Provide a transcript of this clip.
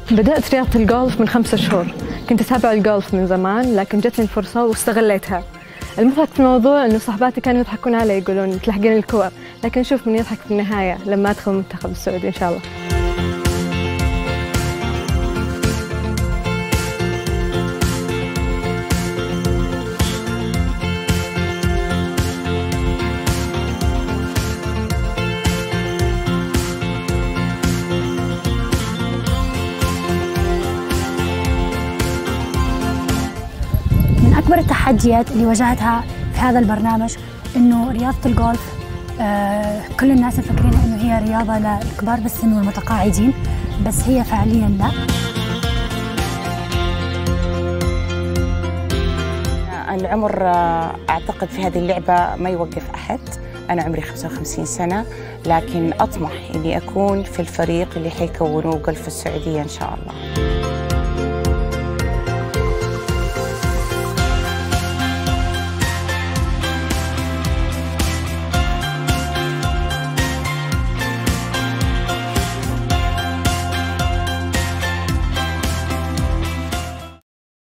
بدأت رياضة الجولف من 5 شهور. كنت أتابع الجولف من زمان، لكن جتني الفرصة واستغليتها. المضحك في الموضوع إنه صحباتي كانوا يضحكون علي يقولون تلحقين الكور، لكن شوف من يضحك في النهاية لما أدخل المنتخب السعودي إن شاء الله. من أكبر التحديات اللي واجهتها في هذا البرنامج إنه رياضة الجولف كل الناس مفكرين إنه هي رياضة للكبار بالسن والمتقاعدين، بس هي فعلياً لا. العمر أعتقد في هذه اللعبة ما يوقف أحد. أنا عمري 55 سنة، لكن أطمح إني أكون في الفريق اللي حيكونوا جولف السعودية إن شاء الله.